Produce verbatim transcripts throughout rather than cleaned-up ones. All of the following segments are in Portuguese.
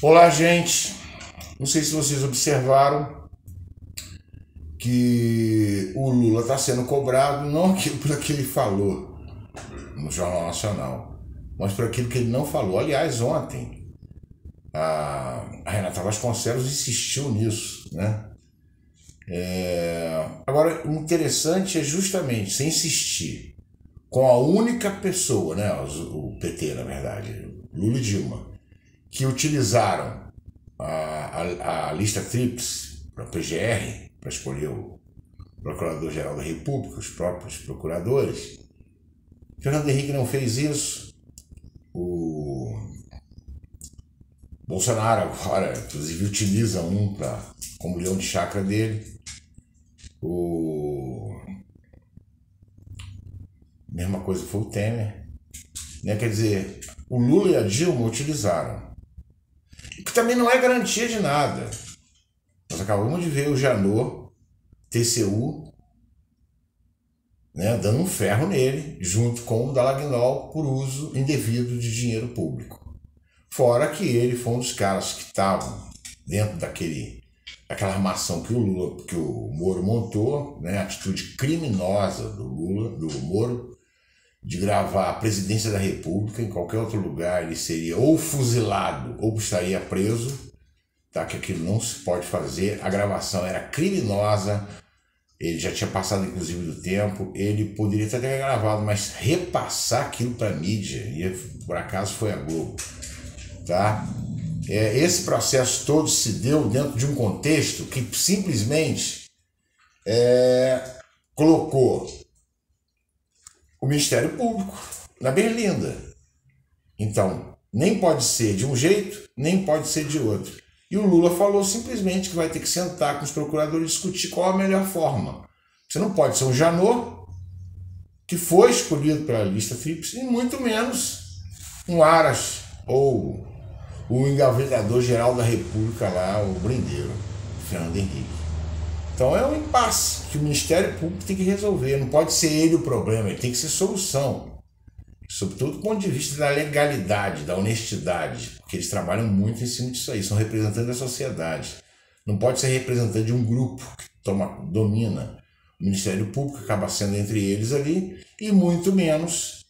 Olá, gente. Não sei se vocês observaram que o Lula está sendo cobrado não aquilo por aquilo que ele falou no Jornal Nacional, mas por aquilo que ele não falou. Aliás, ontem a, a Renata Vasconcelos insistiu nisso, né? É... Agora, o interessante é justamente você insistir com a única pessoa, né, o P T, na verdade, Lula e Dilma, que utilizaram a, a, a lista tríplice para a P G R, para escolher o Procurador-Geral da República, os próprios procuradores. Fernando Henrique não fez isso. O Bolsonaro agora, inclusive, utiliza um pra, como leão de chácara dele. O... Mesma coisa foi o Temer. Né? Quer dizer, o Lula e a Dilma utilizaram. Que também não é garantia de nada. Nós acabamos de ver o Janot, T C U, né, dando um ferro nele, junto com o Dallagnol, por uso indevido de dinheiro público. Fora que ele foi um dos caras que estavam dentro daquele, daquela armação que o Lula, que o Moro montou, né, a atitude criminosa do Lula, do Moro, de gravar a presidência da República. Em qualquer outro lugar ele seria ou fuzilado ou estaria preso, tá? Que aquilo não se pode fazer. A gravação era criminosa, ele já tinha passado inclusive do tempo, ele poderia até ter gravado, mas repassar aquilo para a mídia, e por acaso foi a Globo, tá? É, esse processo todo se deu dentro de um contexto que simplesmente é, colocou o Ministério Público na berlinda. Então, nem pode ser de um jeito, nem pode ser de outro. E o Lula falou simplesmente que vai ter que sentar com os procuradores e discutir qual a melhor forma. Você não pode ser um Janot, que foi escolhido pela lista tríplice, e muito menos um Aras ou o engavetador-geral da República lá, o Brindeiro, Fernando Henrique. Então é um impasse que o Ministério Público tem que resolver. Não pode ser ele o problema, ele tem que ser solução. Sobretudo do ponto de vista da legalidade, da honestidade, porque eles trabalham muito em cima disso aí, são representantes da sociedade. Não pode ser representante de um grupo que toma, domina o Ministério Público, acaba sendo entre eles ali, e muito menos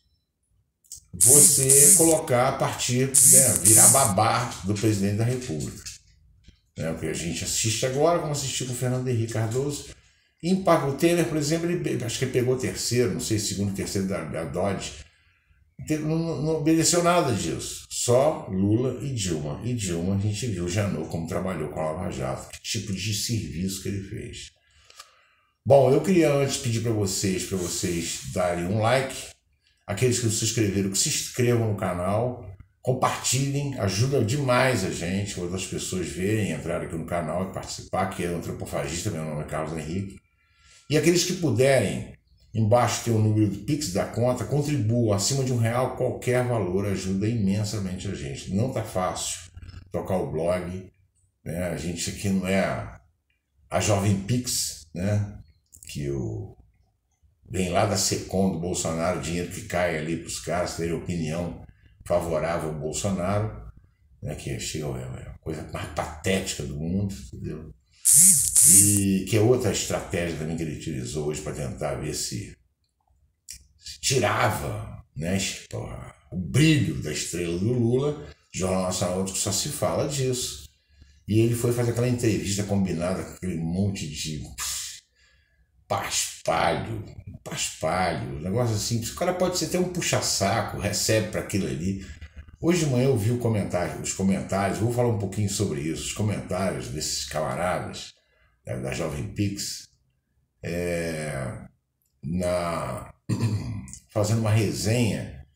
você colocar a partir, né, virar babá do presidente da República. É, o que a gente assiste agora, como assistiu com o Fernando Henrique Cardoso. E em o Temer, por exemplo, ele, acho que ele pegou terceiro, não sei, segundo e terceiro da, da Dodge. Não, não obedeceu nada disso. Só Lula e Dilma. E Dilma, a gente viu o Janot como trabalhou com a Lava Jato, que tipo de serviço que ele fez. Bom, eu queria antes pedir para vocês, para vocês darem um like. Aqueles que não se inscreveram, que se inscrevam no canal. Compartilhem, ajuda demais a gente, outras pessoas verem, entrar aqui no canal e participar, que é antropofagista, meu nome é Carlos Henrique. E aqueles que puderem, embaixo tem o número do Pix da conta, contribuam, acima de um real, qualquer valor ajuda imensamente a gente. Não tá fácil tocar o blog, né? A gente aqui não é a, a Jovem Pix, né? Que o, vem lá da SECOM do Bolsonaro, dinheiro que cai ali para os caras terem opinião favorável ao Bolsonaro, né, que chega é a coisa mais patética do mundo, entendeu? E que é outra estratégia também que ele utilizou hoje para tentar ver se, se tirava, né, o brilho da estrela do Lula. Jornal Nacional que só se fala disso. E ele foi fazer aquela entrevista combinada com aquele monte de paspalho, paspalho, um negócio assim. O cara pode ser até um puxa-saco, recebe para aquilo ali. Hoje de manhã eu vi o comentário, os comentários, vou falar um pouquinho sobre isso, os comentários desses camaradas da, da Jovem Pix, é, na, fazendo uma resenha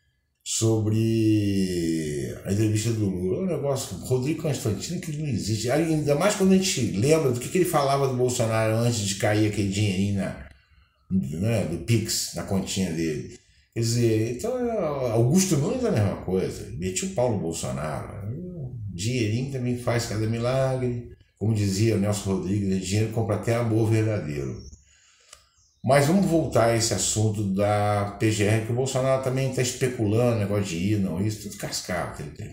sobre a entrevista do Lula. É um negócio, Rodrigo Constantino, que não existe. Ainda mais quando a gente lembra do que, que ele falava do Bolsonaro antes de cair aquele dinheirinho na, né, do Pix, na continha dele. Quer dizer, então, Augusto Nunes é a mesma coisa. Metiu o pau no Bolsonaro. Dinheirinho também faz cada milagre. Como dizia o Nelson Rodrigues, dinheiro compra até amor verdadeiro. Mas vamos voltar a esse assunto da P G R, que o Bolsonaro também está especulando, negócio de ir, não, isso tudo cascado.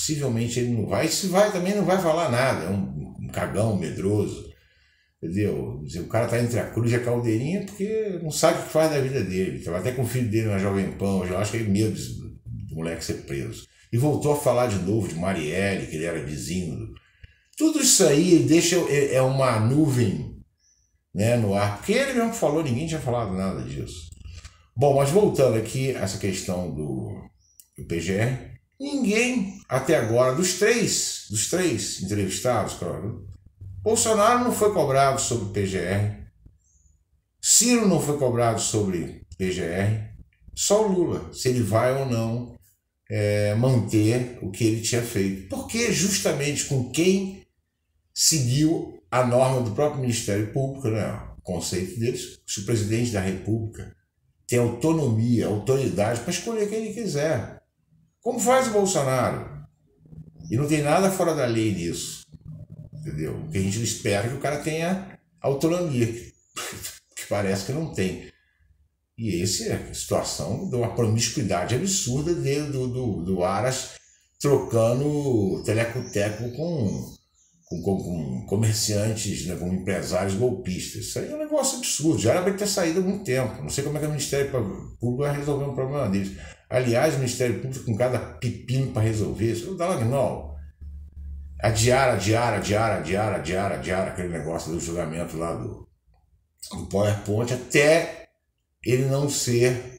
possivelmente ele não vai. E se vai, também não vai falar nada. É um, um cagão medroso. Entendeu? O cara tá entre a cruz e a caldeirinha porque não sabe o que faz da vida dele. Tava até com o filho dele na Jovem Pan. Eu já acho que ele medo do moleque ser preso. E voltou a falar de novo de Marielle, que ele era vizinho. Do... Tudo isso aí deixa é uma nuvem, né, no ar. Porque ele mesmo falou, ninguém tinha falado nada disso. Bom, mas voltando aqui a essa questão do, do P G R, ninguém até agora, dos três, dos três entrevistados, claro, Bolsonaro não foi cobrado sobre P G R, Ciro não foi cobrado sobre P G R, só o Lula, se ele vai ou não é, manter o que ele tinha feito. Porque justamente com quem seguiu a norma do próprio Ministério Público, né, o conceito deles, se o presidente da República tem autonomia, autoridade para escolher quem ele quiser. Como faz o Bolsonaro. E não tem nada fora da lei nisso. Entendeu? O que a gente espera é que o cara tenha autonomia, que parece que não tem. E essa é a situação de uma promiscuidade absurda dele, do, do, do Aras trocando telecoteco com, com, com, com comerciantes, né, com empresários golpistas. Isso aí é um negócio absurdo. Já era para ter saído há muito tempo. Não sei como é que o Ministério Público vai resolver um problema deles. Aliás, o Ministério Público com cada pepino para resolver isso. O Dallagnol. Adiar, adiar, adiar, adiar, adiar, adiar, aquele negócio do julgamento lá do, do PowerPoint, até ele não ser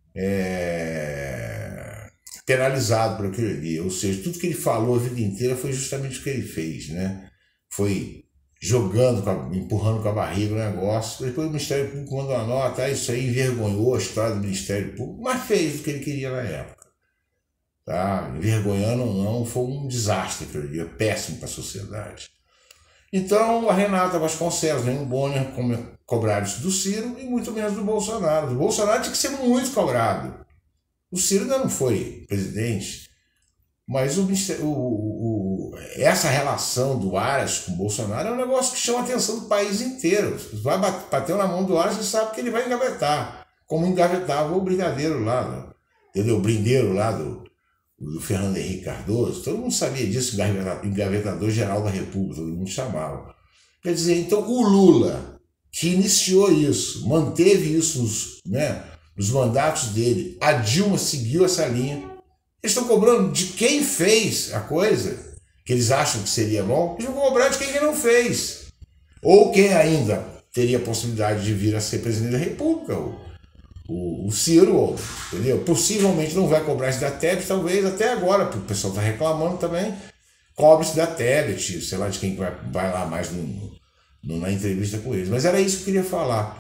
é, penalizado por aquilo ali. Ou seja, tudo que ele falou a vida inteira foi justamente o que ele fez, né? Foi jogando, com a, empurrando com a barriga o negócio. Depois o Ministério Público mandou uma nota, ah, isso aí envergonhou a história do Ministério Público, mas fez o que ele queria na época. Tá? Envergonhando ou não, foi um desastre, que eu diria, péssimo para a sociedade. Então, a Renata Vasconcelos, nem o Bonner cobraram isso do Ciro e muito menos do Bolsonaro. Do Bolsonaro tinha que ser muito cobrado. O Ciro ainda não foi presidente, mas o, o, o, essa relação do Aras com o Bolsonaro é um negócio que chama a atenção do país inteiro. Vai bater na mão do Aras e sabe que ele vai engavetar, como engavetava o brigadeiro lá, entendeu? O brindeiro lá do do Fernando Henrique Cardoso, todo mundo sabia disso, engavetador geral da República, todo mundo chamava. Quer dizer, então o Lula, que iniciou isso, manteve isso nos, né, nos mandatos dele, a Dilma seguiu essa linha, eles estão cobrando de quem fez a coisa, que eles acham que seria bom, eles vão cobrar de quem que não fez. Ou quem ainda teria a possibilidade de vir a ser presidente da República, ou O, o Ciro, entendeu? Possivelmente não vai cobrar esse da Tebet, talvez até agora, porque o pessoal está reclamando também, cobre-se da Tebet, sei lá de quem vai, vai lá mais no, no, na entrevista com eles. Mas era isso que eu queria falar.